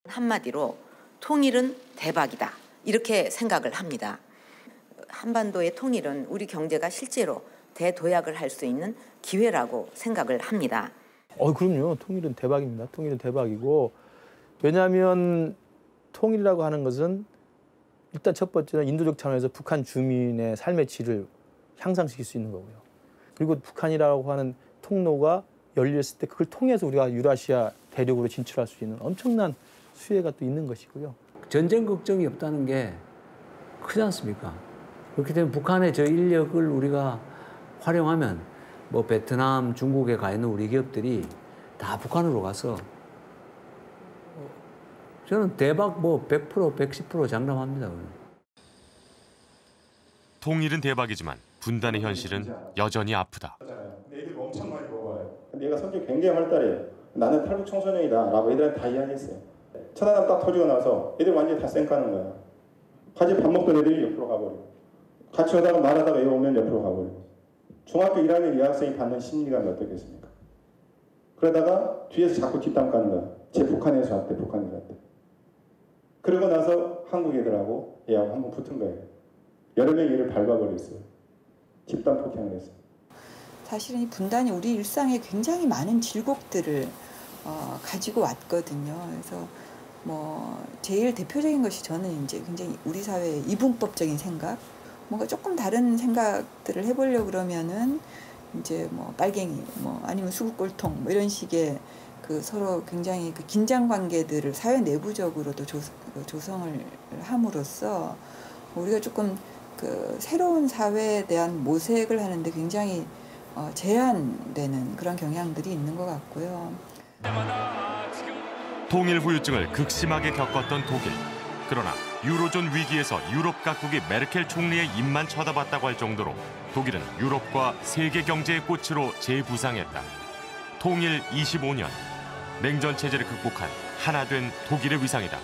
한마디로 통일은 대박이다. 이렇게 생각을 합니다. 한반도의 통일은 우리 경제가 실제로 대도약을 할 수 있는 기회라고 생각을 합니다. 그럼요. 통일은 대박입니다. 통일은 대박이고, 왜냐하면 통일이라고 하는 것은 일단 첫 번째는 인도적 차원에서 북한 주민의 삶의 질을 향상시킬 수 있는 거고요. 그리고 북한이라고 하는 통로가 열렸을 때 그걸 통해서 우리가 유라시아 대륙으로 진출할 수 있는 엄청난 수혜가 또 있는 것이고요. 전쟁 걱정이 없다는 게 크지 않습니까? 그렇기 때문에 북한의 저 인력을 우리가 활용하면 뭐 베트남, 중국에 가 있는 우리 기업들이 다 북한으로 가서 저는 대박 뭐 100%, 110% 장담합니다. 통일은 대박이지만 분단의 현실은 여전히 아프다. 애들 엄청 많이 먹어요. 근데 얘가 성격이 굉장히 활달해요. 나는 탈북 청소년이다라고 애들한테 다 이야기했어요. 천안함 딱 터지고 나서 애들 완전히 다 쌩까는 거야. 같이 밥 먹던 애들이 옆으로 가버리고, 같이 오다가 말하다가 얘 오면 옆으로 가버리고. 중학교 1학년 여학생이 받는 심리감이 어떻겠습니까? 그러다가 뒤에서 자꾸 뒷담 까는 거야. 쟤 북한에서 왔대, 북한에서 왔대. 그러고 나서 한국 애들하고 얘하고 한번 붙은 거예요. 여러 명이 얘를 밟아버렸어요. 집단 폭행을 했어요. 사실은 이 분단이 우리 일상에 굉장히 많은 질곡들을 가지고 왔거든요. 그래서 뭐 제일 대표적인 것이 저는 이제 굉장히 우리 사회의 이분법적인 생각, 뭔가 조금 다른 생각들을 해보려고 그러면은 이제 뭐 빨갱이, 뭐 아니면 수국골통 뭐 이런 식의 그 서로 굉장히 그 긴장 관계들을 사회 내부적으로도 조성을 함으로써 우리가 조금 그 새로운 사회에 대한 모색을 하는데 굉장히 제한되는 그런 경향들이 있는 것 같고요. 통일 후유증을 극심하게 겪었던 독일. 그러나 유로존 위기에서 유럽 각국이 메르켈 총리의 입만 쳐다봤다고 할 정도로 독일은 유럽과 세계 경제의 꽃으로 재부상했다. 통일 25년, 냉전 체제를 극복한 하나 된 독일의 위상이다.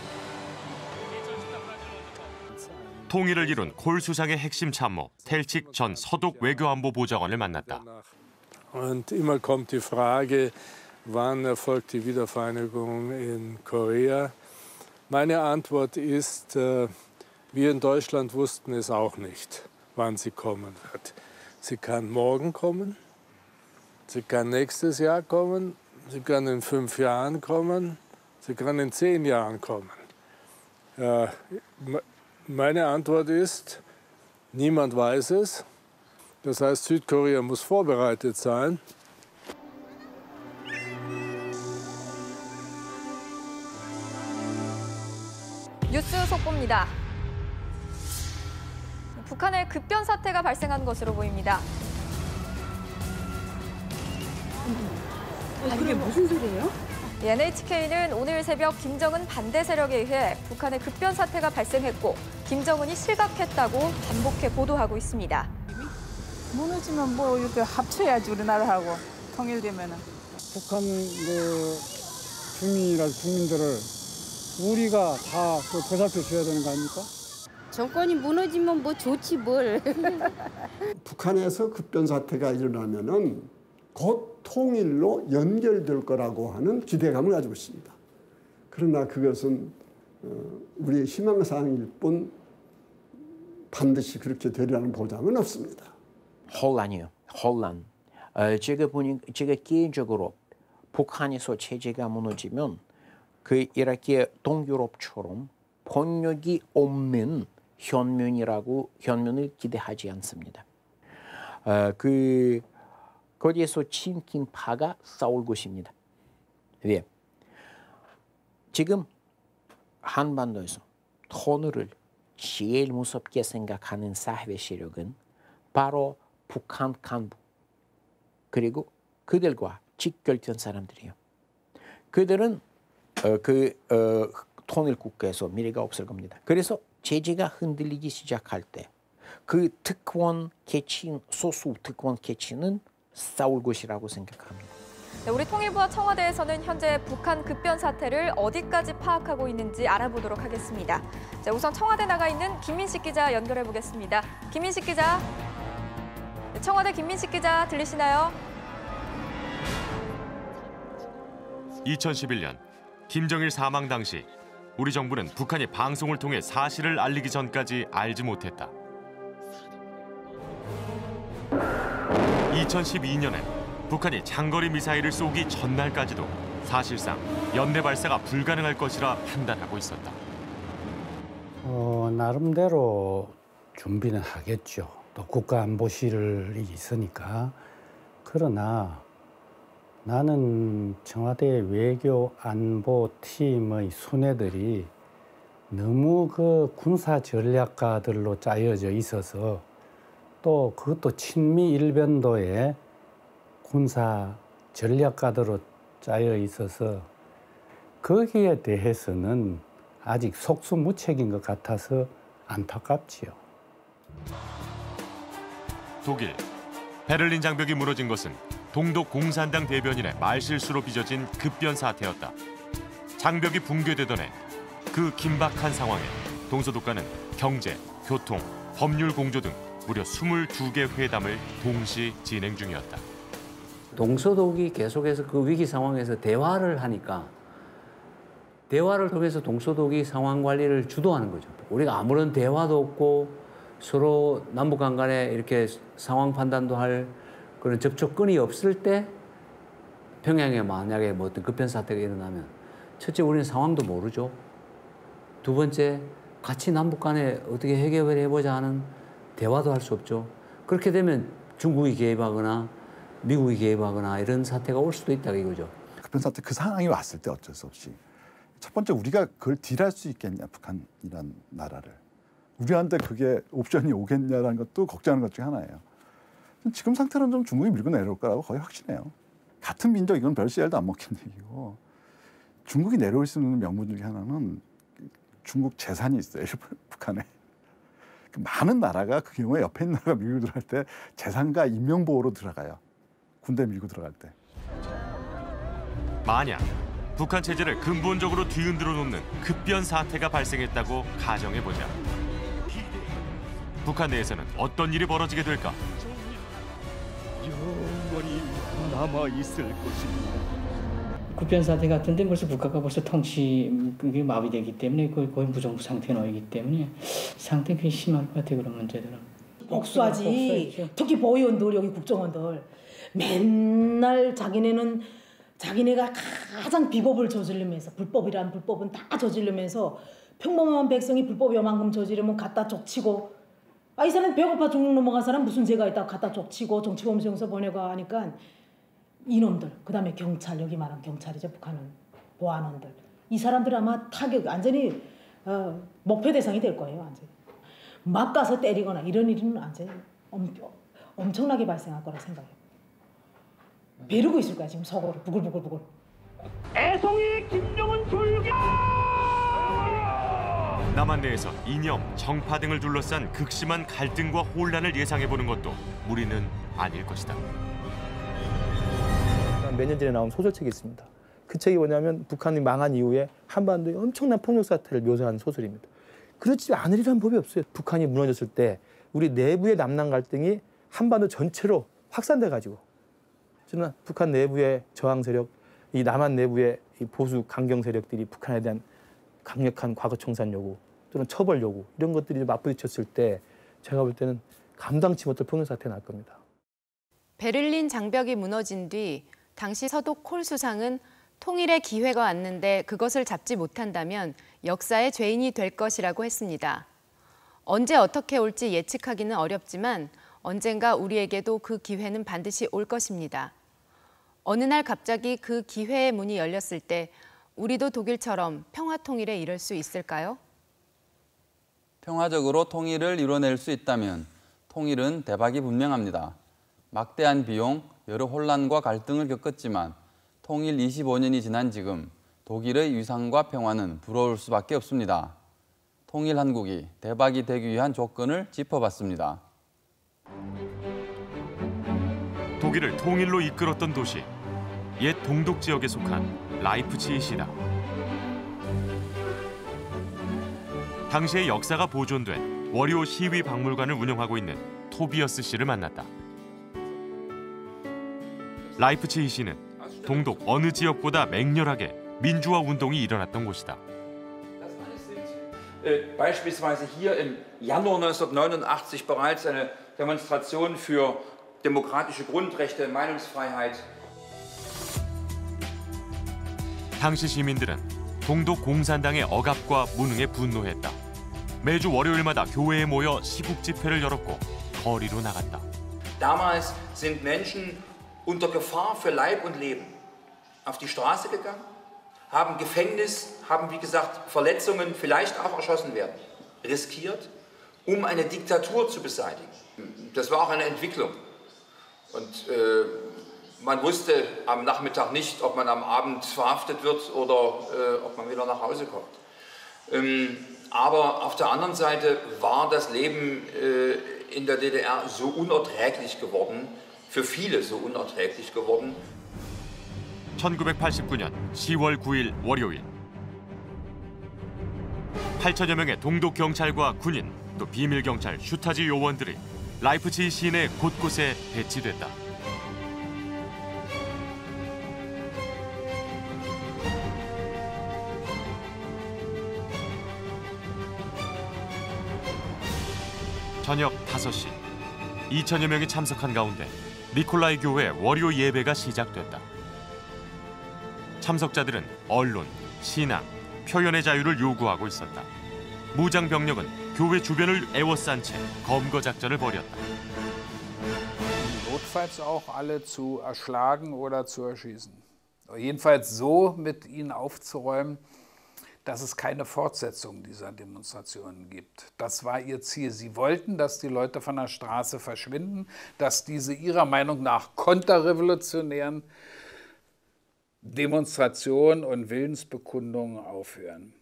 통일을 이룬 콜 수상의 핵심 참모 텔칙 전 서독 외교안보 보좌관을 만났다. Und immer kommt die Frage, wann erfolgt die Wiedervereinigung in Korea? Meine Antwort ist, wir in Deutschland wussten es auch nicht, wann sie kommen wird. Sie kann morgen kommen, sie kann nächstes Jahr kommen, sie kann in 5 Jahren kommen, sie kann in 10 Jahren kommen. Meine Antwort ist, niemand weiß es. Das heißt, Südkorea muss vorbereitet sein. 뉴스 속보입니다. 북한에 급변 사태가 발생한 것으로 보입니다. 그게 무슨 소리예요? NHK는 오늘 새벽 김정은 반대 세력에 의해 북한에 급변 사태가 발생했고 김정은이 실각했다고 반복해 보도하고 있습니다. 무너지면 뭐 이렇게 합쳐야지 우리나라하고 통일되면은. 북한 주민이나 국민들을 우리가 다 보살펴 줘야 되는 거 아닙니까? 정권이 무너지면 뭐 좋지 뭘. 북한에서 급변 사태가 일어나면은 곧 통일로 연결될 거라고 하는 기대감을 가지고 있습니다. 그러나 그것은 우리의 희망사항일 뿐 반드시 그렇게 되리라는 보장은 없습니다. 혼란이요. 혼란. 제가 개인적으로 북한에서 체제가 무너지면 그 이렇게 동유럽처럼 폭력이 없는 현면을 기대하지 않습니다. 거기에서 친kin파가 싸울 것입니다. 왜? 지금 한반도에서 통일을 제일 무섭게 생각하는 사회 세력은 바로 북한 간부 그리고 그들과 직결된 사람들이에요. 그들은 통일 국가에서 미래가 없을 겁니다. 그래서 제재가 흔들리기 시작할 때 그 특권 계층, 소수 특권 계층은 싸울 것이라고 생각합니다. 네, 우리 통일부와 청와대에서는 현재 북한 급변 사태를 어디까지 파악하고 있는지 알아보도록 하겠습니다. 자, 우선 청와대 나가 있는 김민식 기자 연결해 보겠습니다. 김민식 기자, 청와대 김민식 기자 들리시나요? 2011년 김정일 사망 당시 우리 정부는 북한이 방송을 통해 사실을 알리기 전까지 알지 못했다. 2012년에 북한이 장거리 미사일을 쏘기 전날까지도 사실상 연내 발사가 불가능할 것이라 판단하고 있었다. 나름대로 준비는 하겠죠. 또 국가안보실이 있으니까. 그러나 나는 청와대 외교안보팀의 수뇌들이 너무 그 군사 전략가들로 짜여져 있어서 또 그것도 친미 일변도의 군사 전략가들로 짜여 있어서 거기에 대해서는 아직 속수무책인 것 같아서 안타깝지요. 독일, 베를린 장벽이 무너진 것은 동독 공산당 대변인의 말실수로 빚어진 급변 사태였다. 장벽이 붕괴되던 해 그 긴박한 상황에 동서독과는 경제, 교통, 법률 공조 등 무려 22개 회담을 동시 진행 중이었다. 동서독이 계속해서 그 위기 상황에서 대화를 하니까 대화를 통해서 동서독이 상황 관리를 주도하는 거죠. 우리가 아무런 대화도 없고 서로 남북한 간에 이렇게 상황 판단도 할 그런 접촉권이 없을 때 평양에 만약에 뭐 어떤 급변 사태가 일어나면 첫째 우리는 상황도 모르죠. 두 번째 같이 남북 간에 어떻게 해결을 해보자 하는 대화도 할 수 없죠. 그렇게 되면 중국이 개입하거나 미국이 개입하거나 이런 사태가 올 수도 있다 이거죠. 급변 사태 그 상황이 왔을 때 어쩔 수 없이 첫 번째 우리가 그걸 딜할 수 있겠냐 북한이란 나라를 우리한테 그게 옵션이 오겠냐라는 것도 걱정하는 것 중에 하나예요. 지금 상태로는 좀 중국이 밀고 내려올 거라고 거의 확신해요. 같은 민족 이건 별 씨알도 안 먹힌 얘기고 중국이 내려올 수 있는 명분 중에 하나는 중국 재산이 있어요. 북한에. 많은 나라가 그 경우에 옆에 있는 나라가 밀고 들어갈 때 재산과 인명보호로 들어가요. 군대 밀고 들어갈 때. 만약 북한 체제를 근본적으로 뒤흔들어 놓는 급변 사태가 발생했다고 가정해보자. 북한 내에서는 어떤 일이 벌어지게 될까? 영원히 남아있을 것입니다. 급변 사태 같은데 벌써 국가가 벌써 통치가 마비되기 때문에 거의 무정부 상태에 놓이기 때문에 상당히 굉장히 심할 것 같아요. 그런 문제들은. 복수하지. 특히 보위원들 여기 국정원들 맨날 자기네가 가장 비법을 저지르면서 불법이란 불법은 다 저지르면서 평범한 백성이 불법 요만큼 저지르면 갖다 족치고 이 사람 배고파 죽는 넘어간 사람 무슨 죄가 있다고 갖다 족치고 정치범죄용서 보내고 하니까 이놈들 그다음에 경찰 여기 말하면 경찰이죠. 북한은 보안원들 이 사람들 아마 타격 완전히 목표 대상이 될 거예요. 완전히 막 가서 때리거나 이런 일은 완전히 엄청나게 발생할 거라 생각해요. 벼르고 있을 거야 지금 속으로 부글부글. 애송이 김정은 졸개. 남한 내에서 이념, 정파 등을 둘러싼 극심한 갈등과 혼란을 예상해보는 것도 무리는 아닐 것이다. 몇 년 전에 나온 소설책이 있습니다. 그 책이 뭐냐면 북한이 망한 이후에 한반도의 엄청난 폭력 사태를 묘사한 소설입니다. 그렇지 않으리란 법이 없어요. 북한이 무너졌을 때 우리 내부의 남남 갈등이 한반도 전체로 확산돼가지고 저는 북한 내부의 저항 세력, 이 남한 내부의 이 보수 강경 세력들이 북한에 대한 강력한 과거 청산 요구 또는 처벌 요구 이런 것들이 맞부딪혔을 때 제가 볼 때는 감당치 못할 폭력 사태가 날 겁니다. 베를린 장벽이 무너진 뒤 당시 서독 콜 수상은 통일의 기회가 왔는데 그것을 잡지 못한다면 역사의 죄인이 될 것이라고 했습니다. 언제 어떻게 올지 예측하기는 어렵지만 언젠가 우리에게도 그 기회는 반드시 올 것입니다. 어느 날 갑자기 그 기회의 문이 열렸을 때 우리도 독일처럼 평화 통일에 이를 수 있을까요? 평화적으로 통일을 이뤄낼 수 있다면 통일은 대박이 분명합니다. 막대한 비용, 여러 혼란과 갈등을 겪었지만 통일 25년이 지난 지금 독일의 위상과 평화는 부러울 수밖에 없습니다. 통일 한국이 대박이 되기 위한 조건을 짚어봤습니다. 독일을 통일로 이끌었던 도시, 옛 동독 지역에 속한 라이프치히시다. 당시의 역사가 보존된 월요 시위 박물관을 운영하고 있는 토비어스 씨를 만났다. 라이프치히시는 동독 어느 지역보다 맹렬하게 민주화 운동이 일어났던 곳이다. beispielsweise hier im Januar 1989 bereits eine Demonstration für demokratische Grundrechte, Meinungsfreiheit. 당시 시민들은 동독 공산당의 억압과 무능에 분노했다. 매주 월요일마다 교회에 모여 시국 집회를 열었고 거리로 나갔다. Damals sind Menschen unter Gefahr für Leib und Leben auf die Straße gegangen, haben Gefängnis, haben wie gesagt Verletzungen, vielleicht auch erschossen werden, riskiert, um eine Diktatur zu beseitigen. Das war auch eine Entwicklung. Und man wusste am Nachmittag nicht, ob man am Abend verhaftet wird oder ob man wieder nach Hause kommt. Aber auf der anderen Seite war das Leben in der DDR so unerträglich geworden, für viele so unerträglich geworden. 1989년 10월 9일 월요일 8천여 명의 동독 경찰과 군인 또 비밀 경찰 슈타지 요원들이 라이프치히 시내 곳곳에 배치됐다. 저녁 5시 2천여 명이 참석한 가운데 니콜라이 교회 월요 예배가 시작됐다. 참석자들은 언론, 신앙, 표현의 자유를 요구하고 있었다. 무장 병력은 교회 주변을 에워싼 채 검거 작전을 벌였다. Notfalls auch alle zu erschlagen oder zu erschießen. Jedenfalls so mit ihnen aufzuräumen, dass es keine Fortsetzung dieser Demonstrationen gibt. Das war ihr Ziel. Sie wollten, dass die Leute von der Straße verschwinden, dass diese ihrer Meinung nach konterrevolutionären Demonstrationen und Willensbekundungen aufhören.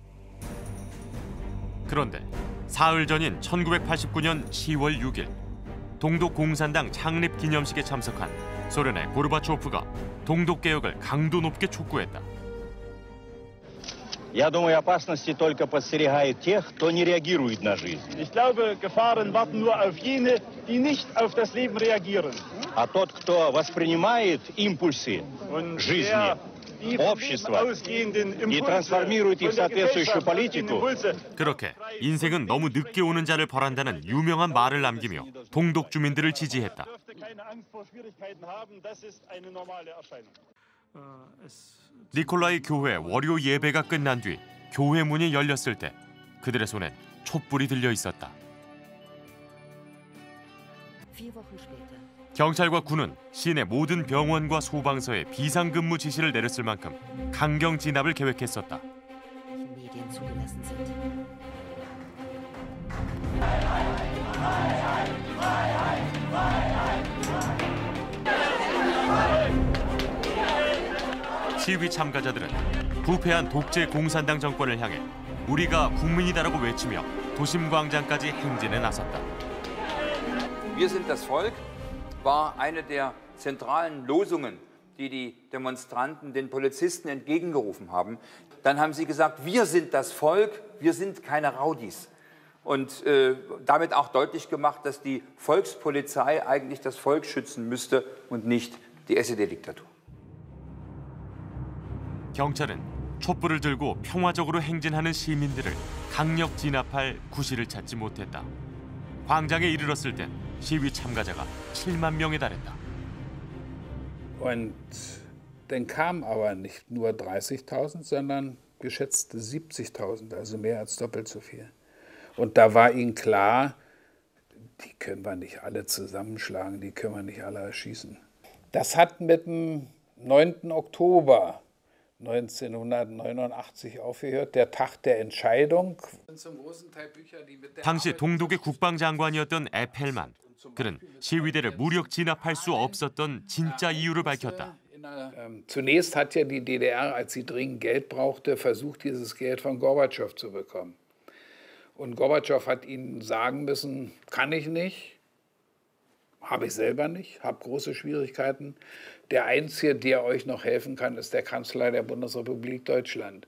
그런데 사흘 전인 1989년 10월 6일 동독 공산당 창립 기념식에 참석한 소련의 고르바초프가 동독 개혁을 강도 높게 촉구했다. Я думаю, опасности только подстерегают тех, кто не реагирует на жизнь. Ich glaube, Gefahren warten nur auf jene, die nicht auf das Leben reagieren. А тот, кто воспринимает импульсы жизни, общества и трансформирует их в соответствующую политику. 그렇게 인생은 너무 늦게 오는 자를 벌한다는 유명한 말을 남기며 동독 주민들을 지지했다. 니콜라이 교회 월요 예배가 끝난 뒤 교회 문이 열렸을 때 그들의 손엔 촛불이 들려 있었다. 경찰과 군은 시내 모든 병원과 소방서에 비상근무 지시를 내렸을 만큼 강경 진압을 계획했었다. 시위 참가자들은 부패한 독재 공산당 정권을 향해 우리가 국민이다라고 외치며 도심 광장까지 행진에 나섰다. Wir sind das Volk war eine der zentralen Losungen, die die Demonstranten den Polizisten entgegengerufen haben. Dann haben sie gesagt, wir sind das Volk, wir sind keine Raudis. Und damit auch deutlich gemacht, dass die Volkspolizei eigentlich das Volk schützen müsste und nicht die SED-Diktatur. 경찰은 촛불을 들고 평화적으로 행진하는 시민들을 강력 진압할 구실을 찾지 못했다. 광장에 이르렀을 땐 시위 참가자가 7만 명에 달했다. Und dann kamen aber nicht nur 30.000, sondern geschätzte 70.000, also mehr als doppelt so viel. Und da war ihnen klar, die können wir nicht alle zusammenschlagen, die können wir nicht alle erschießen. Das hat mit dem 9. Oktober 1989 aufgehört, der Tag der Entscheidung. 당시 동독의 국방장관이었던 에펠만. 그는 시위대를 무력 진압할 수 없었던 진짜 이유를 밝혔다. Zunächst hat ja die DDR, als sie dringend Geld brauchte, versucht, dieses Geld von Gorbatschow zu bekommen. Und Gorbatschow hat ihnen sagen müssen, kann ich nicht, habe ich selber nicht, habe große Schwierigkeiten. Der Einzige, der euch noch helfen kann, ist der Kanzler der Bundesrepublik Deutschland.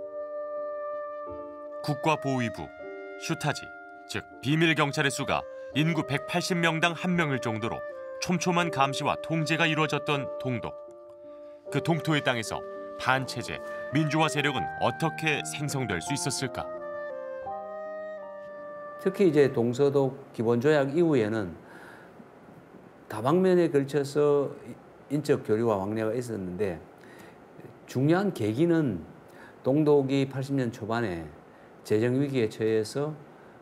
국가보위부, 슈타지, 즉 비밀 경찰의 수가 인구 180명당 1명일 정도로 촘촘한 감시와 통제가 이루어졌던 동독. 그 동토의 땅에서 반체제, 민주화 세력은 어떻게 생성될 수 있었을까? 특히 이제 동서독 기본조약 이후에는 다방면에 걸쳐서 인적 교류와 왕래가 있었는데 중요한 계기는 동독이 80년 초반에 재정 위기에 처해서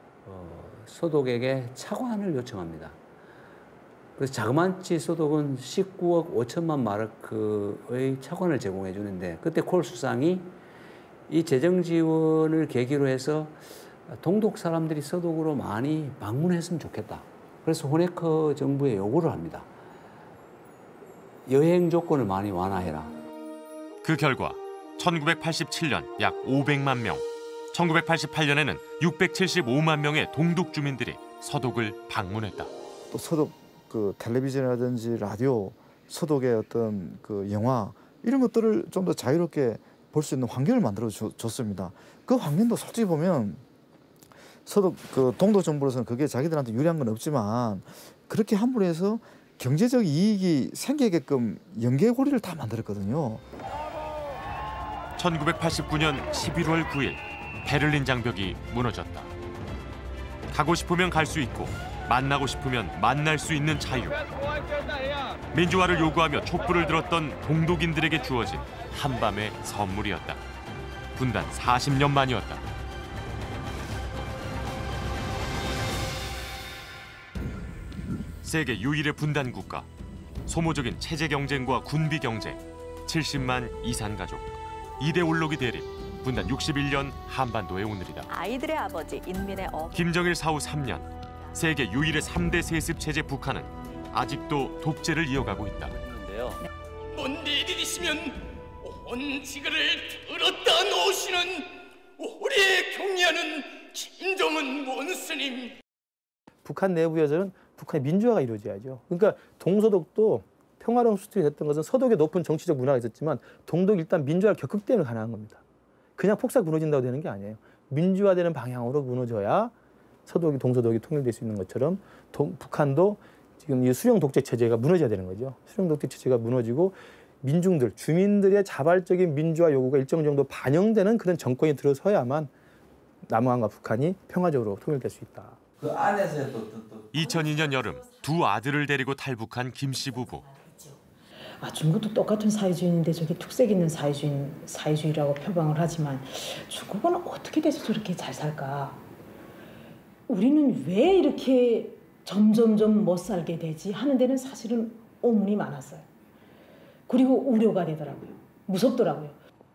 서독에게 차관을 요청합니다. 그래서 자그마치 서독은 19억 5천만 마르크의 차관을 제공해 주는데 그때 콜 수상이 이 재정 지원을 계기로 해서 동독 사람들이 서독으로 많이 방문했으면 좋겠다. 그래서 호네커 정부에 요구를 합니다. 여행 조건을 많이 완화해라. 그 결과 1987년 약 500만 명, 1988년에는 675만 명의 동독 주민들이 서독을 방문했다. 또 서독 그 텔레비전이라든지 라디오, 서독의 어떤 그 영화 이런 것들을 좀 더 자유롭게 볼 수 있는 환경을 만들어 줬습니다. 그 환경도 솔직히 보면 서독 그 동독 정부로서는 그게 자기들한테 유리한 건 없지만 그렇게 함부로 해서 경제적 이익이 생기게끔 연계고리를 다 만들었거든요. 1989년 11월 9일 베를린 장벽이 무너졌다. 가고 싶으면 갈 수 있고 만나고 싶으면 만날 수 있는 자유. 민주화를 요구하며 촛불을 들었던 동독인들에게 주어진 한밤의 선물이었다. 분단 40년 만이었다. 세계 유일의 분단 국가. 소모적인 체제 경쟁과 군비 경쟁. 70만 이산 가족. 이데올로기 대립. 분단 61년 한반도의 오늘이다. 아이들의 아버지 인민의 김정일 사후 3년. 세계 유일의 3대 세습 체제 북한은 아직도 독재를 이어가고 있다. 못 내리시면 온 지구를 들었다 놓으시는 우리의 경리하는 김정은 원스님. 북한 내부에서는 북한의 민주화가 이루어져야죠. 그러니까 동서독도 평화로운 수준이 됐던 것은 서독의 높은 정치적 문화가 있었지만 동독이 일단 민주화를 겪기 때문에 가능한 겁니다. 그냥 폭삭 무너진다고 되는 게 아니에요. 민주화되는 방향으로 무너져야 서독이 동서독이 통일될 수 있는 것처럼 북한도 지금 이 수령 독재 체제가 무너져야 되는 거죠. 수령 독재 체제가 무너지고 민중들, 주민들의 자발적인 민주화 요구가 일정 정도 반영되는 그런 정권이 들어서야만 남한과 북한이 평화적으로 통일될 수 있다. 그 안에서 2002년 여름 두 아들을 데리고 탈북한 김 씨 부부. 중국도 똑같은 사회주의인데 저게 특색 있는 사회주의라고 표방을 하지만 중국은 어떻게 돼서 저렇게 잘 살까? 우리는 왜 이렇게 점점점 못 살게 되지? 하는 데는 사실은 의문이 많았어요. 그리고 우려가 되더라고요. 무섭더라고요.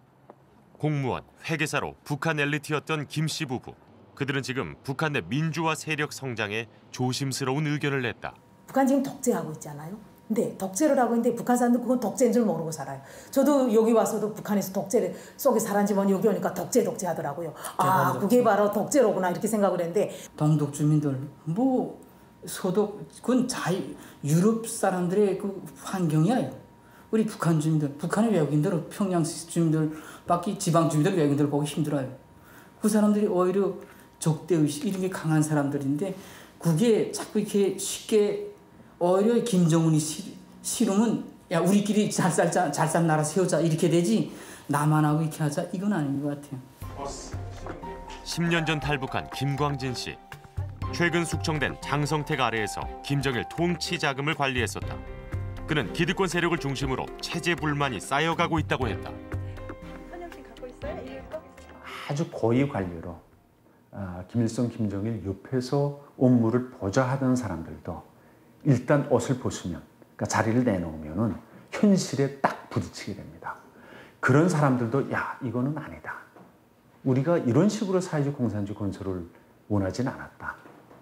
공무원, 회계사로 북한 엘리트였던 김 씨 부부. 그들은 지금 북한 내 민주화 세력 성장에 조심스러운 의견을 냈다. 북한 지금 독재하고 있잖아요. 근데 독재를 하고 있는데 북한 사람들 그건 독재인 줄 모르고 살아요. 저도 여기 와서도 북한에서 독재 속에 살았지만 여기 오니까 독재 하더라고요. 아, 그게 바로 독재로구나 이렇게 생각을 했는데 동독 주민들 뭐 서독 그건 유럽 사람들의 그 환경이에요. 우리 북한 주민들, 북한의 외국인들, 평양 주민들, 밖에 지방 주민들 외국인들 보기 힘들어요. 그 사람들이 오히려 적대의식 이런 게 강한 사람들인데 그게 자꾸 이렇게 쉽게 오히려 김정은이 싫으면 야 우리끼리 잘 산 나라 세우자 이렇게 되지 나만 하고 이렇게 하자 이건 아닌 것 같아요. 10년 전 탈북한 김광진 씨. 최근 숙청된 장성택 아래에서 김정일 통치 자금을 관리했었다. 그는 기득권 세력을 중심으로 체제 불만이 쌓여가고 있다고 했다. 아주 고위 관료로 김일성, 김정일 옆에서 업무를 보좌하던 사람들도 일단 옷을 벗으면, 그러니까 자리를 내놓으면은 현실에 딱 부딪히게 됩니다. 그런 사람들도 야 이거는 아니다. 우리가 이런 식으로 사회주의 공산주의 건설을 원하진 않았다.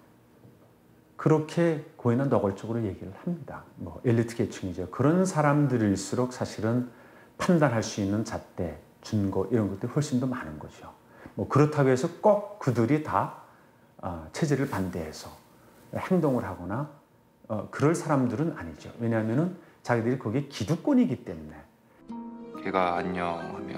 그렇게 고인은 노골적으로 얘기를 합니다. 뭐 엘리트 계층이죠. 그런 사람들일수록 사실은 판단할 수 있는 잣대, 준거 이런 것들이 훨씬 더 많은 거죠. 뭐 그렇다고 해서 꼭 그들이 다 체제를 반대해서 행동을 하거나 그럴 사람들은 아니죠. 왜냐하면은 자기들이 거기에 기득권이기 때문에. 걔가 안녕하며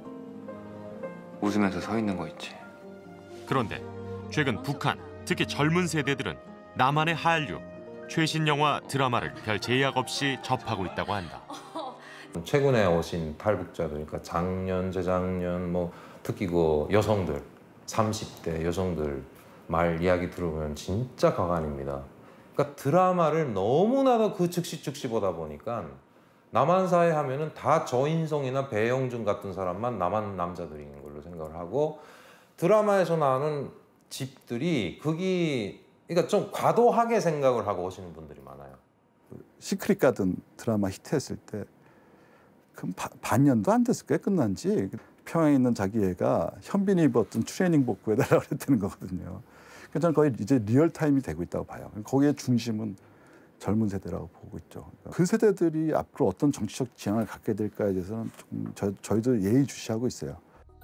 웃으면서 서 있는 거 있지. 그런데 최근 북한, 특히 젊은 세대들은 남한의 한류, 최신 영화, 드라마를 별 제약 없이 접하고 있다고 한다. 최근에 오신 탈북자들, 그러니까 작년, 재작년, 뭐 특히 그 여성들, 30대 여성들 말 이야기 들어보면 진짜 가관입니다. 그러니까 드라마를 너무나도 그 즉시 보다 보니까 남한사회 하면은 다 조인성이나 배영준 같은 사람만 남한 남자들인 걸로 생각을 하고 드라마에서 나오는 집들이 거기 그러니까 좀 과도하게 생각을 하고 오시는 분들이 많아요. 시크릿 가든 드라마 히트했을 때 그럼 반년도 안 됐을 거예요. 끝난 지. 평양에 있는 자기 애가 현빈이 입었던 트레이닝복 구해달라고 그랬다는 거거든요. 그러니까 저는 거의 이제 리얼타임이 되고 있다고 봐요. 거기에 중심은 젊은 세대라고 보고 있죠. 그 세대들이 앞으로 어떤 정치적 지향을 갖게 될까에 대해서는 좀 저희도 예의주시하고 있어요.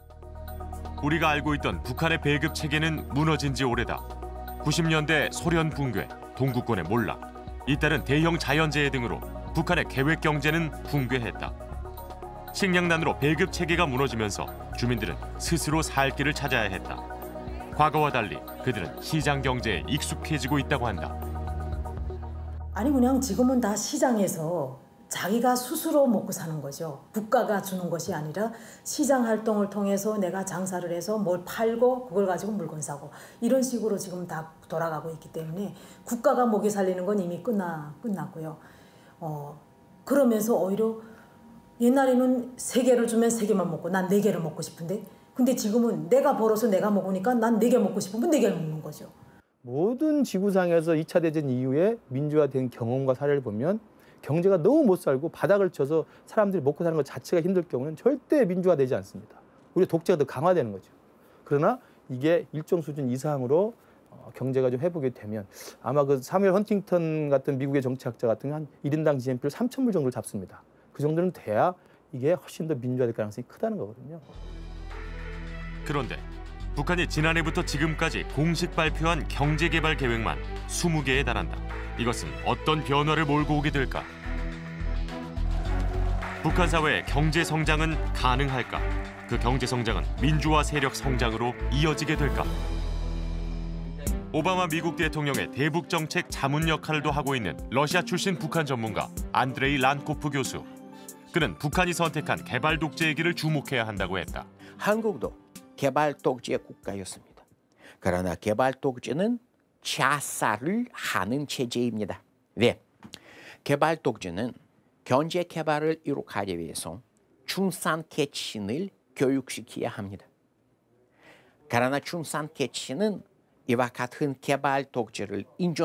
우리가 알고 있던 북한의 배급 체계는 무너진 지 오래다. 90년대 소련 붕괴, 동구권의 몰락, 잇따른 대형 자연재해 등으로 북한의 계획 경제는 붕괴했다. 식량난으로 배급 체계가 무너지면서 주민들은 스스로 살 길을 찾아야 했다. 과거와 달리 그들은 시장 경제에 익숙해지고 있다고 한다. 아니 그냥 지금은 다 시장에서 자기가 스스로 먹고 사는 거죠. 국가가 주는 것이 아니라 시장 활동을 통해서 내가 장사를 해서 뭘 팔고 그걸 가지고 물건 사고 이런 식으로 지금 다 돌아가고 있기 때문에 국가가 먹이 살리는 건 이미 끝났고요. 그러면서 오히려 옛날에는 3개를 주면 3개만 먹고 난 4개를 먹고 싶은데 근데 지금은 내가 벌어서 내가 먹으니까 난 4개 먹고 싶으면 4개를 먹는 거죠. 모든 지구상에서 2차 대전 이후에 민주화된 경험과 사례를 보면 경제가 너무 못 살고 바닥을 쳐서 사람들이 먹고 사는 것 자체가 힘들 경우는 절대 민주화되지 않습니다. 오히려 독재가 더 강화되는 거죠. 그러나 이게 일정 수준 이상으로 경제가 좀 회복이 되면 아마 그 사무엘 헌팅턴 같은 미국의 정치학자 같은 한 1인당 GNP를 3,000불 정도를 잡습니다. 그 정도는 돼야 이게 훨씬 더 민주화될 가능성이 크다는 거거든요. 그런데 북한이 지난해부터 지금까지 공식 발표한 경제개발 계획만 20개에 달한다. 이것은 어떤 변화를 몰고 오게 될까? 북한 사회의 경제 성장은 가능할까? 그 경제 성장은 민주화 세력 성장으로 이어지게 될까? 오바마 미국 대통령의 대북 정책 자문 역할도 하고 있는 러시아 출신 북한 전문가 안드레이 란코프 교수. 그는 북한이 선택한 개발 독재의 길을 주목해야 한다고 했다. 한국도 개발 독재 국가였습니다. 그러나 개발 독재는 자살을 하는 체제입니다. 왜? 개발 독재는 경제 개발을 이룩하기 위해서 중산 계층을 교육시켜야 합니다. 그러나 중산 계층은 이와 같은 개발 독재를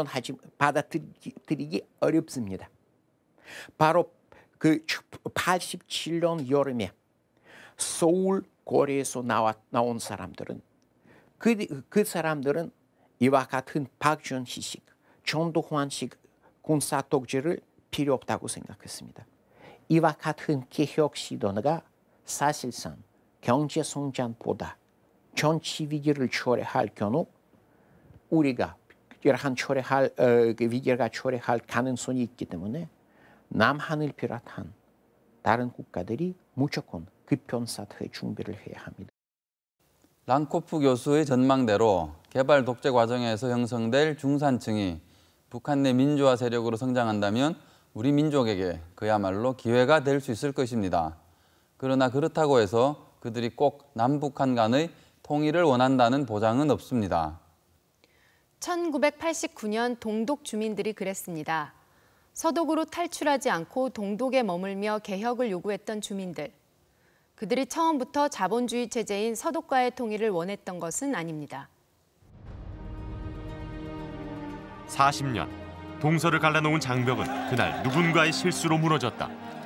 받아들이기 어렵습니다. 바로 그 87년 여름에 서울 고려에서 나온 사람들은 그 사람들은 이와 같은 박정희식, 전두환식 군사 독재를 필요 없다고 생각했습니다. 이와 같은 개혁 시도가 사실상 경제 성장보다 정치 위기를 초래할 경우 우리가 이러한 위기가 초래할 가능성이 있기 때문에 남한을 비롯한 다른 국가들이 무조건 급변사태의 준비를 해야 합니다. 란코프 교수의 전망대로 개발 독재 과정에서 형성될 중산층이 북한 내 민주화 세력으로 성장한다면 우리 민족에게 그야말로 기회가 될 수 있을 것입니다. 그러나 그렇다고 해서 그들이 꼭 남북한 간의 통일을 원한다는 보장은 없습니다. 1989년 동독 주민들이 그랬습니다. 서독으로 탈출하지 않고 동독에 머물며 개혁을 요구했던 주민들. 그들이 처음부터 자본주의 체제인 서독과의 통일을 원했던 것은 아닙니다. 40년, 동서를 갈라놓은 장벽은 그날 누군가의 실수로 무너졌다.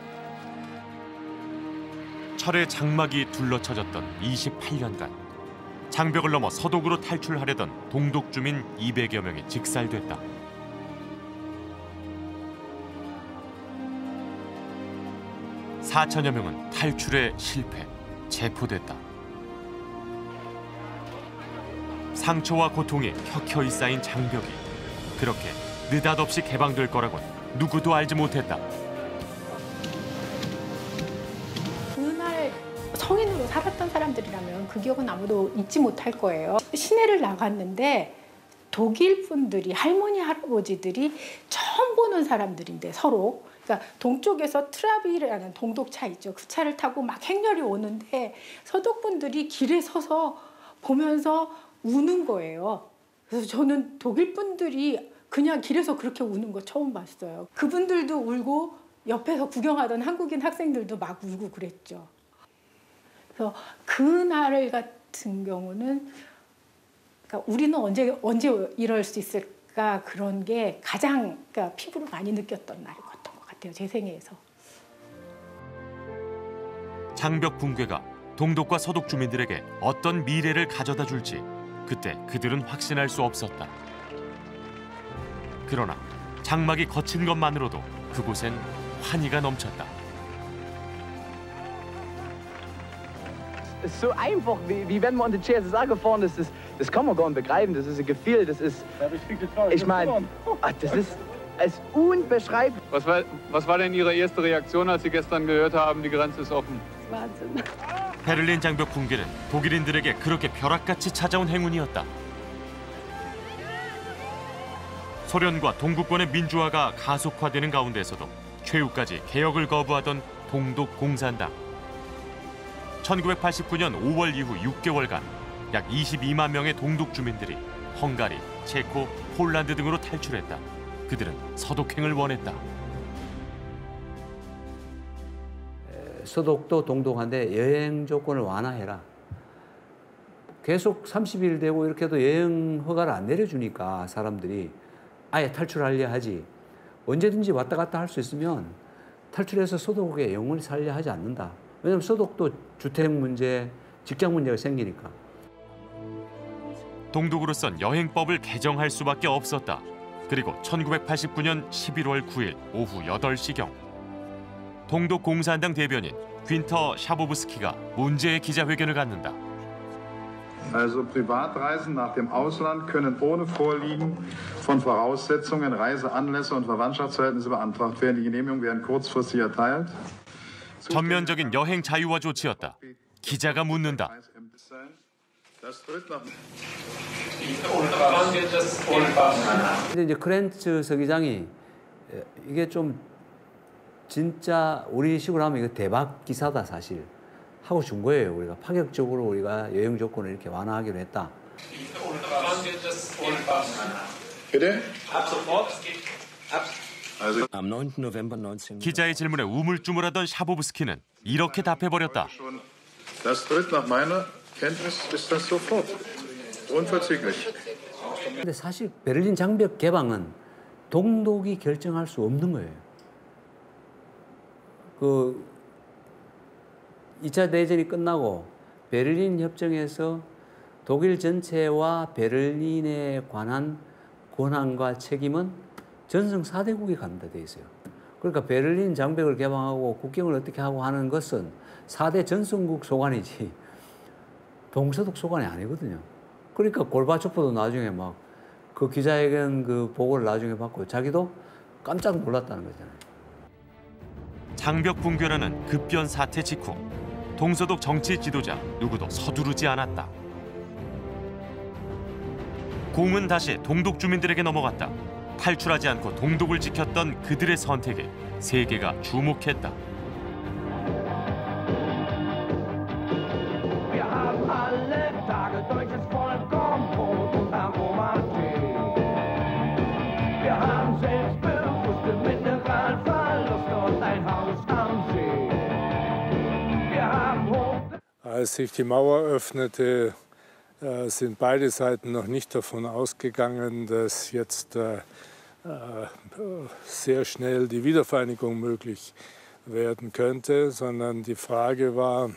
철의 장막이 둘러쳐졌던 28년간. 장벽을 넘어 서독으로 탈출하려던 동독 주민 200여 명이 직살됐다. (4천여) 명은 탈출에 실패, 체포됐다. 상처와 고통이 켜켜이 쌓인 장벽이 그렇게 느닷없이 개방될 거라곤 누구도 알지 못했다. 그날 성인으로 살았던 사람들이라면 그 기억은 아무도 잊지 못할 거예요. 시내를 나갔는데 독일 분들이 할머니 할아버지들이 처음 보는 사람들인데 서로 그러니까 동쪽에서 트라비라는 동독차 있죠. 그 차를 타고 막 행렬이 오는데 서독 분들이 길에 서서 보면서 우는 거예요. 그래서 저는 독일 분들이 그냥 길에서 그렇게 우는 거 처음 봤어요. 그분들도 울고 옆에서 구경하던 한국인 학생들도 막 울고 그랬죠. 그래서 그날 같은 경우는 그러니까 우리는 언제 이럴 수 있을까 그런 게 가장 그러니까 피부로 많이 느꼈던 날이었던 것 같아요. 제 생애에서. 장벽 붕괴가 동독과 서독 주민들에게 어떤 미래를 가져다 줄지 그때 그들은 확신할 수 없었다. 그러나 장막이 거친 것만으로도 그곳엔 환희가 넘쳤다. So einfach, wie wenn man unter die CSSR gefahren ist, das kann man gar nicht begreifen. Das ist ein Gefühl, das ist, ich meine, das ist unbeschreiblich. Was war denn Ihre erste Reaktion, als Sie gestern gehört haben, die Grenze ist offen? Wahnsinn. 베를린 장벽 붕괴는 독일인들에게 그렇게 벼락같이 찾아온 행운이었다. 소련과 동구권의 민주화가 가속화되는 가운데서도 최후까지 개혁을 거부하던 동독 공산당. 1989년 5월 이후 6개월간 약 22만 명의 동독 주민들이 헝가리, 체코, 폴란드 등으로 탈출했다. 그들은 서독행을 원했다. 서독도 동독한데 여행 조건을 완화해라. 계속 30일 되고 이렇게 해도 여행 허가를 안 내려주니까 사람들이 아예 탈출하려 하지. 언제든지 왔다 갔다 할 수 있으면 탈출해서 서독에 영원히 살려 하지 않는다. 왜냐하면 서독도 주택 문제, 직장 문제가 생기니까. 동독으로선 여행법을 개정할 수밖에 없었다. 그리고 1989년 11월 9일 오후 8시경 동독 공산당 대변인 귄터 샤보브스키가 문제의 기자회견을 갖는다. Also Privatreisen nach dem Ausland können ohne Vorliegen von Voraussetzungen, Reiseanlässe und Verwandtschaftsverhältnisse beantragt werden. Die Genehmigungen werden kurzfristig erteilt. 전면적인 여행 자유화 조치였다. 기자가 묻는다. 근데 이제 크렌츠 서기장이 이게 좀 진짜 우리식으로 하면 이거 대박 기사다 사실 하고 준 거예요. 우리가 파격적으로 우리가 여행 조건을 이렇게 완화하기로 했다. 기자의 질문에 우물쭈물하던 샤보브스키는 이렇게 답해버렸다. 근데 사실 베를린 장벽 개방은 동독이 결정할 수 없는 거예요. 그 2차 대전이 끝나고 베를린 협정에서 독일 전체와 베를린에 관한 권한과 책임은 전성 4대국이 갖는다 돼 있어요. 그러니까 베를린 장벽을 개방하고 국경을 어떻게 하고 하는 것은 4대 전성국 소관이지 동서독 소관이 아니거든요. 그러니까 골바초프도 나중에 막 그 기자회견 그 보고를 나중에 받고 자기도 깜짝 놀랐다는 거잖아요. 장벽 붕괴라는 급변 사태 직후 동서독 정치 지도자 누구도 서두르지 않았다. 공은 다시 동독 주민들에게 넘어갔다. 탈출하지 않고 동독을 지켰던 그들의 선택에 세계가 주목했다. Als sich die Mauer öffnete, sind beide Seiten noch nicht davon ausgegangen, dass jetzt sehr schnell die Wiedervereinigung möglich werden könnte, sondern die Frage war,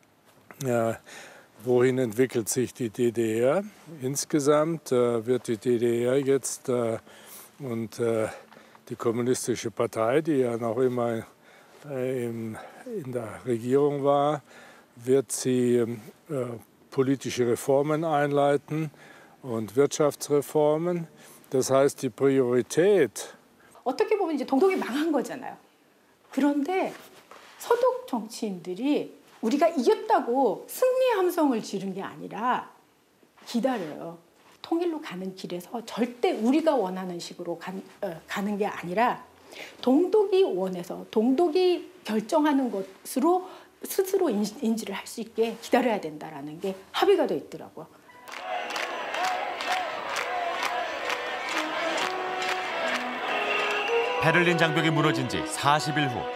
wohin entwickelt sich die DDR insgesamt? Wird die DDR jetzt und die Kommunistische Partei, die ja noch immer in der Regierung war, wird sie politische Reformen einleiten und Wirtschaftsreformen. Das heißt, die Priorität. 어떻게 보면 이제 동독이 망한 거잖아요. 그런데 서독 정치인들이 우리가 이겼다고 승리의 함성을 지른 게 아니라 기다려요. 통일로 가는 길에서 절대 우리가 원하는 식으로 가는 게 아니라 동독이 원해서 동독이 결정하는 것으로 스스로 인지를 할 수 있게 기다려야 된다라는 게 합의가 돼 있더라고요. 베를린 장벽이 무너진 지 40일 후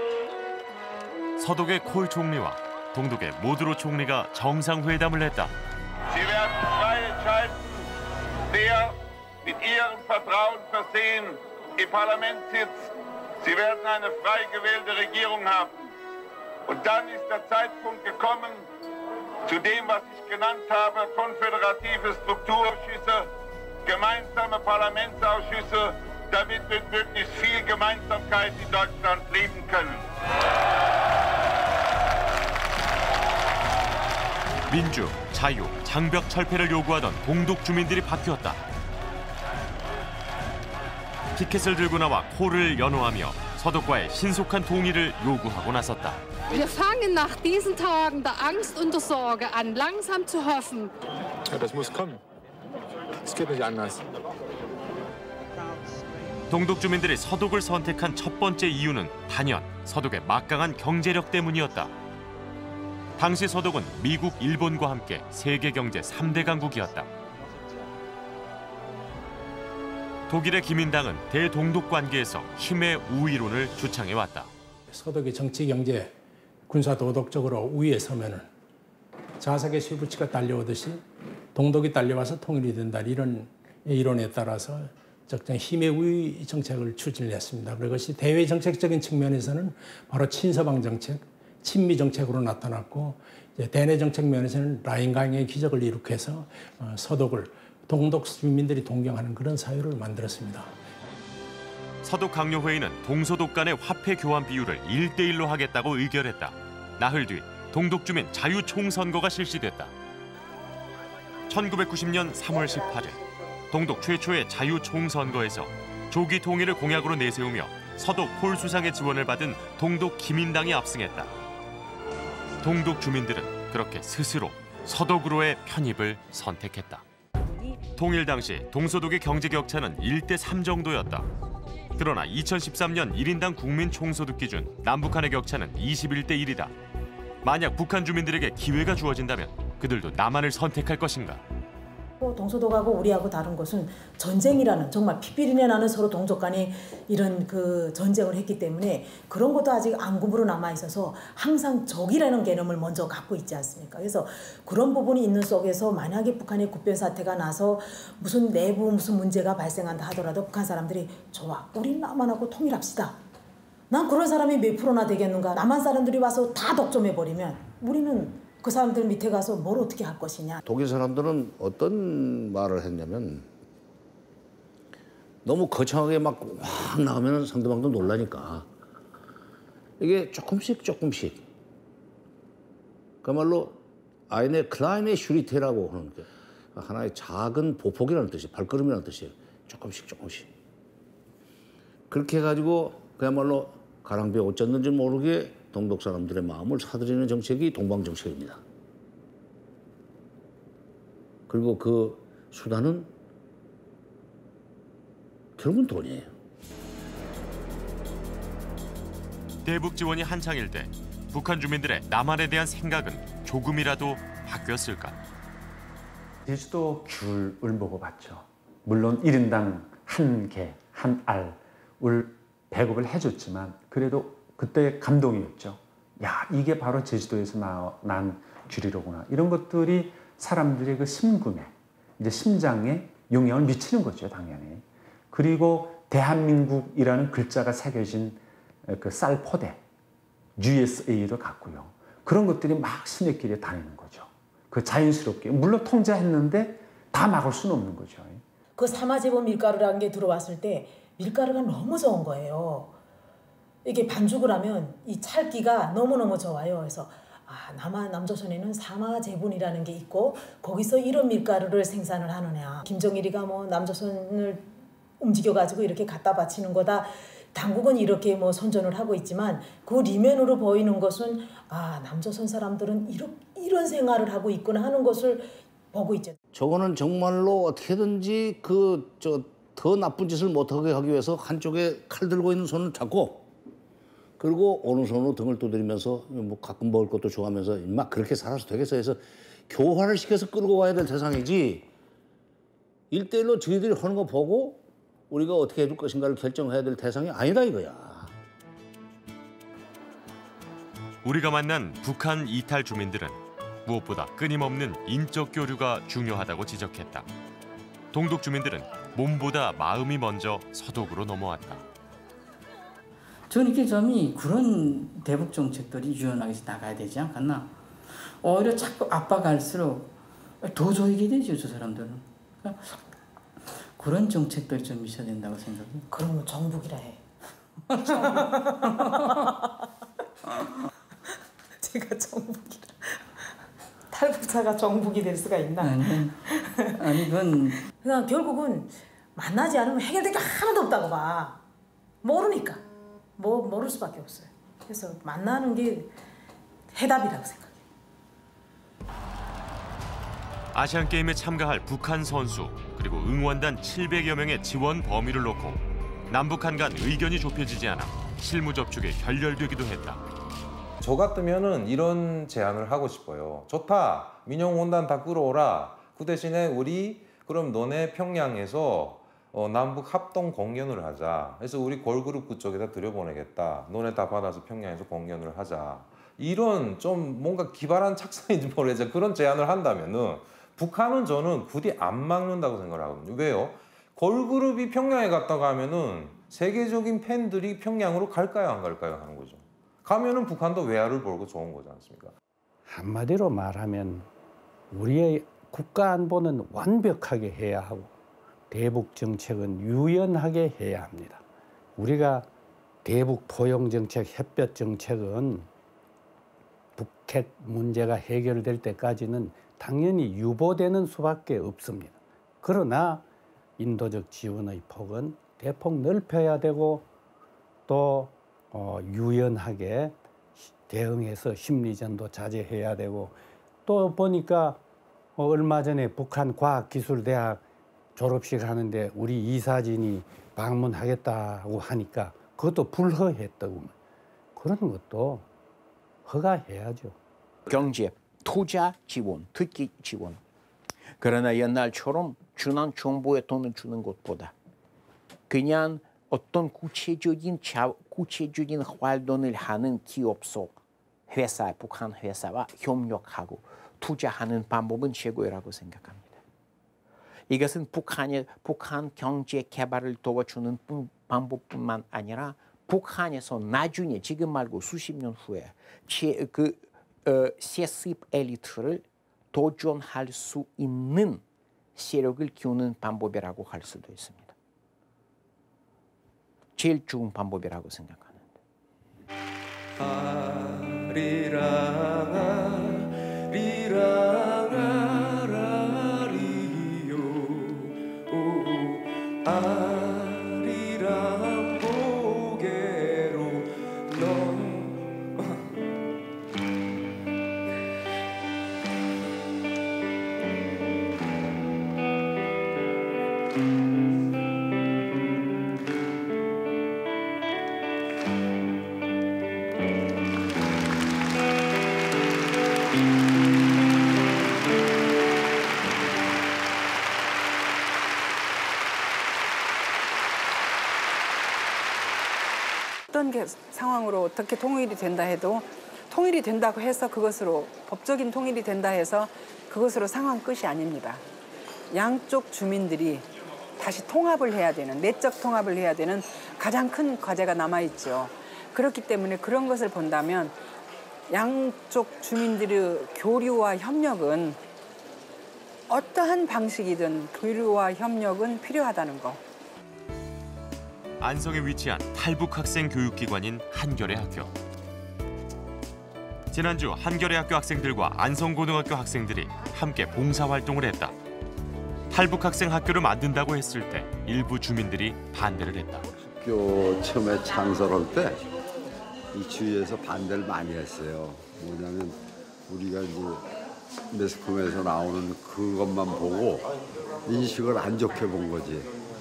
서독의 콜 총리와 동독의 모드로 총리가 정상회담을 했다. Sie werden frei entscheiden, wer mit ihrem Vertrauen versehen im Parlament sitzt. Sie werden eine frei gewählte Regierung haben. Und dann ist der Zeitpunkt gekommen, zu dem, was ich genannt habe, konföderative Strukturausschüsse, gemeinsame Parlamentsausschüsse, damit wir möglichst viel Gemeinsamkeit in Deutschland leben können. 민주, 자유, 장벽 철폐를 요구하던 동독 주민들이 바뀌었다. 피켓을 들고 나와 콜을 연호하며 서독과의 신속한 통일을 요구하고 나섰다. Wir fangen nach diesen Tagen der Angst und der Sorge an, langsam zu hoffen. Ja, das muss kommen. Es geht nicht anders. 동독 주민들이 서독을 선택한 첫 번째 이유는 단연 서독의 막강한 경제력 때문이었다. 당시 서독은 미국, 일본과 함께 세계 경제 3대 강국이었다. 독일의 기민당은 대동독 관계에서 힘의 우위론을 주창해왔다. 서독이 정치, 경제, 군사, 도덕적으로 우위에 서면은 자석의 쇠붙이가 딸려오듯이 동독이 딸려와서 통일이 된다. 이런 이론에 따라서 적정 힘의 우위 정책을 추진했습니다. 그것이 대외 정책적인 측면에서는 바로 친서방 정책, 친미 정책으로 나타났고 대내 정책 면에서는 라인강의 기적을 일으켜서 서독을 동독 주민들이 동경하는 그런 사회를 만들었습니다. 서독 강요회의는 동서독 간의 화폐 교환 비율을 1대1로 하겠다고 의결했다. 나흘 뒤 동독 주민 자유총선거가 실시됐다. 1990년 3월 18일 동독 최초의 자유총선거에서 조기 통일을 공약으로 내세우며 서독 콜 수상의 지원을 받은 동독 기민당이 압승했다. 동독 주민들은 그렇게 스스로 서독으로의 편입을 선택했다. 통일 당시 동서독의 경제 격차는 1대3 정도였다. 그러나 2013년 1인당 국민 총소득 기준 남북한의 격차는 21대1이다. 만약 북한 주민들에게 기회가 주어진다면 그들도 남한을 선택할 것인가? 동서독하고 우리하고 다른 것은 전쟁이라는 정말 피피리내 나는 서로 동족 간의 이런 그 전쟁을 했기 때문에 그런 것도 아직 앙금으로 남아 있어서 항상 적이라는 개념을 먼저 갖고 있지 않습니까? 그래서 그런 부분이 있는 속에서 만약에 북한의 국변 사태가 나서 무슨 내부 무슨 문제가 발생한다 하더라도 북한 사람들이 좋아, 우리 남한하고 통일합시다. 난 그런 사람이 몇 프로나 되겠는가? 남한 사람들이 와서 다 독점해버리면 우리는 그 사람들 밑에 가서 뭘 어떻게 할 것이냐. 독일 사람들은 어떤 말을 했냐면 너무 거창하게 막 확 나오면 상대방도 놀라니까 이게 조금씩 그야말로 eine kleine Schritt라고 하는 게 하나의 작은 보폭이라는 뜻이 발걸음이라는 뜻이에요. 조금씩 그렇게 해가지고 그야말로 가랑비에 옷 젖는지 모르게 동독 사람들의 마음을 사들이는 정책이 동방정책입니다. 그리고 그 수단은 결국은 돈이에요. 대북 지원이 한창일 때 북한 주민들의 남한에 대한 생각은 조금이라도 바뀌었을까? 제주도 귤을 먹어봤죠. 물론 1인당 한 개, 한 알을 배급을 해줬지만 그래도 그때 감동이었죠. 야, 이게 바로 제주도에서 난 귤이로구나. 이런 것들이 사람들의 그 심금에, 이제 심장에 영향을 미치는 거죠, 당연히. 그리고 대한민국이라는 글자가 새겨진 그 쌀 포대, USA를 갖고요. 그런 것들이 막 시내길에 다니는 거죠. 그 자연스럽게. 물론 통제했는데 다 막을 수는 없는 거죠. 그 사마제보 밀가루라는 게 들어왔을 때 밀가루가 너무 좋은 거예요. 이게 반죽을 하면 이 찰기가 너무너무 좋아요. 그래서 남조선에는 사마제분이라는 게 있고 거기서 이런 밀가루를 생산을 하느냐. 김정일이가 뭐 남조선을 움직여가지고 이렇게 갖다 바치는 거다. 당국은 이렇게 뭐 선전을 하고 있지만 그 리면으로 보이는 것은 남조선 사람들은 이런 생활을 하고 있구나 하는 것을 보고 있죠. 저거는 정말로 어떻게든지 더 나쁜 짓을 못하게 하기 위해서 한쪽에 칼 들고 있는 손을 잡고 그리고 오른손으로 등을 두드리면서 뭐 가끔 먹을 것도 좋아하면서 막 그렇게 살아서 되겠어 해서 교화를 시켜서 끌고 와야 될 대상이지 1대1로 저희들이 하는 거 보고 우리가 어떻게 해줄 것인가를 결정해야 될 대상이 아니다 이거야. 우리가 만난 북한 이탈 주민들은 무엇보다 끊임없는 인적 교류가 중요하다고 지적했다. 동독 주민들은 몸보다 마음이 먼저 서독으로 넘어왔다. 저는 이렇게 점이 그런 대북 정책들이 유연하게 나가야 되지 않겠나. 오히려 자꾸 압박할수록 더 조이게 되죠, 저 사람들은. 그러니까 그런 정책들이 좀 있어야 된다고 생각해요. 그러면 정북이라 해. 제가 정북이라. 탈북자가 정북이 될 수가 있나? 아니 그건 그냥 결국은 만나지 않으면 해결될 게 하나도 없다고 봐. 모르니까. 모를 수밖에 없어요. 그래서 만나는 게 해답이라고 생각해요. 아시안게임에 참가할 북한 선수 그리고 응원단 700여 명의 지원 범위를 놓고 남북한 간 의견이 좁혀지지 않아 실무 접촉에 결렬되기도 했다. 저 같으면은 이런 제안을 하고 싶어요. 좋다. 민영원단 다 끌어오라. 그 대신에 우리 그럼 너네 평양에서 남북 합동 공연을 하자. 그래서 우리 걸그룹 그쪽에다 들여보내겠다. 너네 다 받아서 평양에서 공연을 하자. 이런 좀 뭔가 기발한 착상인지 모르겠지만 그런 제안을 한다면은 북한은 저는 부디 안 막는다고 생각을 하거든요. 왜요? 걸그룹이 평양에 갔다가 하면은 세계적인 팬들이 평양으로 갈까요, 안 갈까요 하는 거죠. 가면은 북한도 외화를 벌고 좋은 거지 않습니까? 한마디로 말하면 우리의 국가 안보는 완벽하게 해야 하고 대북 정책은 유연하게 해야 합니다. 우리가 대북 포용 정책, 햇볕 정책은 북핵 문제가 해결될 때까지는 당연히 유보되는 수밖에 없습니다. 그러나 인도적 지원의 폭은 대폭 넓혀야 되고 또 유연하게 대응해서 심리전도 자제해야 되고 또 보니까 얼마 전에 북한 과학기술대학 졸업식 하는데 우리 이사진이 방문하겠다고 하니까 그것도 불허했다고. 그런 것도 허가해야죠. 경제, 투자 지원, 특기 지원. 그러나 옛날처럼 준한 정부에 돈을 주는 것보다 그냥 어떤 구체적인 활동을 하는 기업소, 회사, 북한 회사와 협력하고 투자하는 방법은 최고라고 생각합니다. 이것은 북한 경제 개발을 도와주는 방법뿐만 아니라 북한에서 나중에 지금 말고 수십 년 후에 세습 엘리트를 도전할 수 있는 세력을 키우는 방법이라고 할 수도 있습니다. 제일 좋은 방법이라고 생각하는데. 아리랑 고개로 어떤 상황으로 어떻게 통일이 된다 해도 통일이 된다고 해서 그것으로 법적인 통일이 된다 해서 그것으로 상황 끝이 아닙니다. 양쪽 주민들이 다시 통합을 해야 되는, 내적 통합을 해야 되는 가장 큰 과제가 남아있죠. 그렇기 때문에 그런 것을 본다면 양쪽 주민들의 교류와 협력은 어떠한 방식이든 교류와 협력은 필요하다는 거. 안성에 위치한 탈북 학생 교육기관인 한겨레 학교. 지난주 한겨레 학교 학생들과 안성고등학교 학생들이 함께 봉사활동을 했다. 탈북 학생 학교를 만든다고 했을 때 일부 주민들이 반대를 했다. 학교 처음에 창설할 때 이 주위에서 반대를 많이 했어요. 뭐냐면 우리가 이제 매스컴에서 나오는 그것만 보고 인식을 안 좋게 본 거지.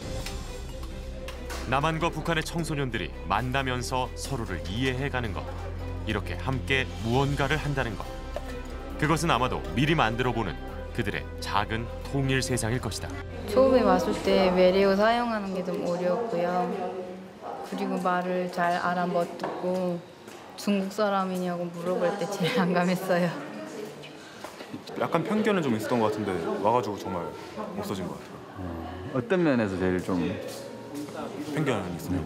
남한과 북한의 청소년들이 만나면서 서로를 이해해가는 것. 이렇게 함께 무언가를 한다는 것. 그것은 아마도 미리 만들어보는 그들의 작은 통일 세상일 것이다. 처음에 왔을 때 외래어 사용하는 게 좀 어려웠고요. 그리고 말을 잘 알아 못 듣고 중국 사람이냐고 물어볼 때 제일 난감했어요. 약간 편견은 좀 있었던 것 같은데 와가지고 정말 없어진 것 같아요. 어떤 면에서 제일 좀 편견이 있어요.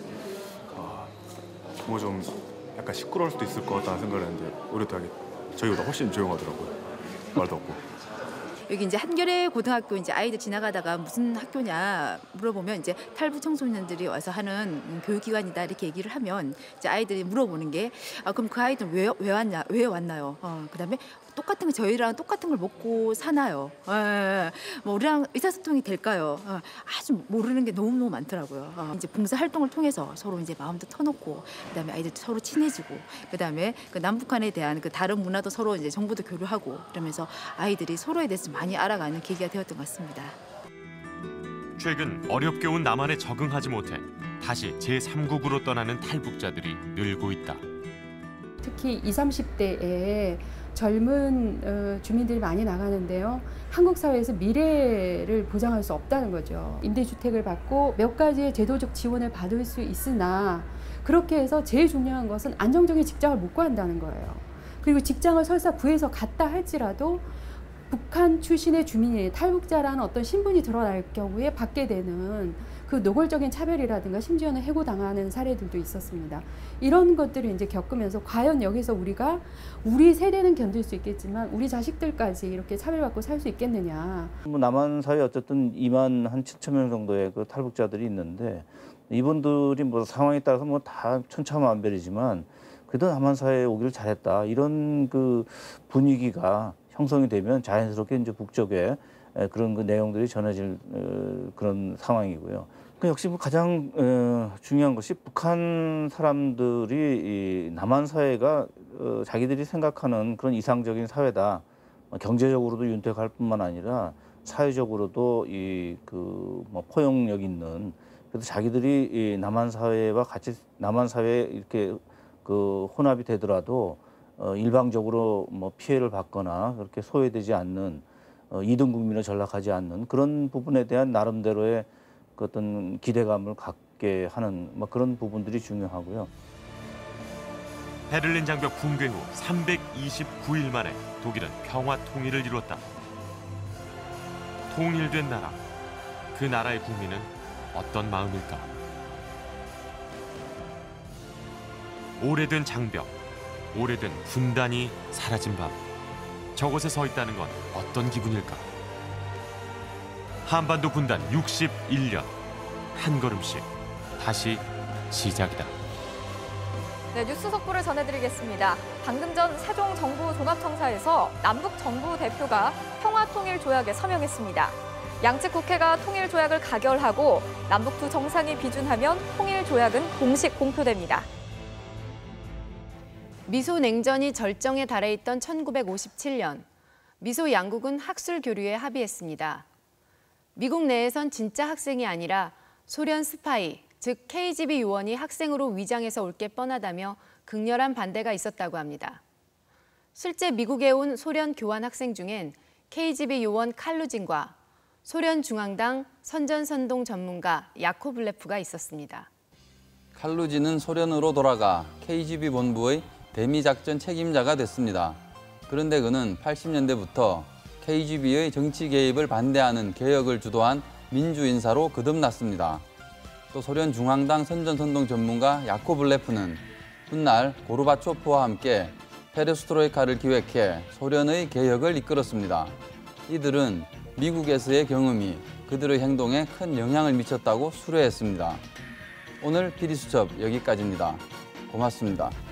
뭐 좀 약간 시끄러울 수도 있을 것 같다는 생각을 했는데 오히려 저희보다 훨씬 조용하더라고요. 말도 없고. 여기 이제 한겨레 고등학교 이제 아이들 지나가다가 무슨 학교냐 물어보면 이제 탈북 청소년들이 와서 하는 교육기관이다 이렇게 얘기를 하면 이제 아이들이 물어보는 게 그럼 그 아이들 왜 왔나요? 그다음에 똑같은 거 저희랑 똑같은 걸 먹고 사나요? 뭐 우리랑 의사소통이 될까요? 아주 모르는 게 너무 많더라고요. 이제 봉사 활동을 통해서 서로 이제 마음도 터놓고 그다음에 아이들 서로 친해지고 그다음에 그 남북한에 대한 그 다른 문화도 서로 이제 정보도 교류하고 그러면서 아이들이 서로에 대해서 많이 알아가는 계기가 되었던 것 같습니다. 최근 어렵게 온 남한에 적응하지 못해 다시 제3국으로 떠나는 탈북자들이 늘고 있다. 특히 20, 30대에 젊은 주민들이 많이 나가는데요. 한국 사회에서 미래를 보장할 수 없다는 거죠. 임대주택을 받고 몇 가지의 제도적 지원을 받을 수 있으나 그렇게 해서 제일 중요한 것은 안정적인 직장을 못 구한다는 거예요. 그리고 직장을 설사 구해서 갔다 할지라도 북한 출신의 주민이 탈북자라는 어떤 신분이 드러날 경우에 받게 되는 그 노골적인 차별이라든가 심지어는 해고당하는 사례들도 있었습니다. 이런 것들을 이제 겪으면서 과연 여기서 우리 세대는 견딜 수 있겠지만 우리 자식들까지 이렇게 차별받고 살 수 있겠느냐. 남한 사회에 어쨌든 2만 한 7천 명 정도의 그 탈북자들이 있는데 이분들이 뭐 상황에 따라서 뭐 다 천차만별이지만 그래도 남한 사회에 오기를 잘했다 이런 그 분위기가 형성이 되면 자연스럽게 이제 북쪽에 그런 그 내용들이 전해질 그런 상황이고요. 그 역시 뭐 가장 중요한 것이 북한 사람들이 이 남한 사회가 자기들이 생각하는 그런 이상적인 사회다. 경제적으로도 윤택할 뿐만 아니라 사회적으로도 이 그 뭐 포용력 있는 그래서 자기들이 이 남한 사회와 같이 남한 사회에 이렇게 그 혼합이 되더라도 일방적으로 뭐 피해를 받거나 그렇게 소외되지 않는 2등 국민으로 전락하지 않는 그런 부분에 대한 나름대로의 그 어떤 기대감을 갖게 하는 뭐 그런 부분들이 중요하고요. 베를린 장벽 붕괴 후 329일 만에 독일은 평화 통일을 이뤘다. 통일된 나라, 그 나라의 국민은 어떤 마음일까? 오래된 장벽, 오래된 분단이 사라진 밤. 저곳에 서 있다는 건 어떤 기분일까? 한반도 분단 61년. 한 걸음씩 다시 시작이다. 네, 뉴스 속보를 전해드리겠습니다. 방금 전 세종 정부종합청사에서 남북 정부 대표가 평화통일조약에 서명했습니다. 양측 국회가 통일조약을 가결하고 남북 두 정상이 비준하면 통일조약은 공식 공표됩니다. 미소 냉전이 절정에 달해 있던 1957년, 미소 양국은 학술 교류에 합의했습니다. 미국 내에선 진짜 학생이 아니라 소련 스파이, 즉 KGB 요원이 학생으로 위장해서 올 게 뻔하다며 극렬한 반대가 있었다고 합니다. 실제 미국에 온 소련 교환 학생 중엔 KGB 요원 칼루진과 소련 중앙당 선전선동 전문가 야코블레프가 있었습니다. 칼루진은 소련으로 돌아가 KGB 본부의 대미작전 책임자가 됐습니다. 그런데 그는 80년대부터 KGB의 정치 개입을 반대하는 개혁을 주도한 민주인사로 거듭났습니다. 또 소련 중앙당 선전선동 전문가 야코블레프는 훗날 고르바초프와 함께 페레스트로이카를 기획해 소련의 개혁을 이끌었습니다. 이들은 미국에서의 경험이 그들의 행동에 큰 영향을 미쳤다고 수려했습니다. 오늘 PD수첩 여기까지입니다. 고맙습니다.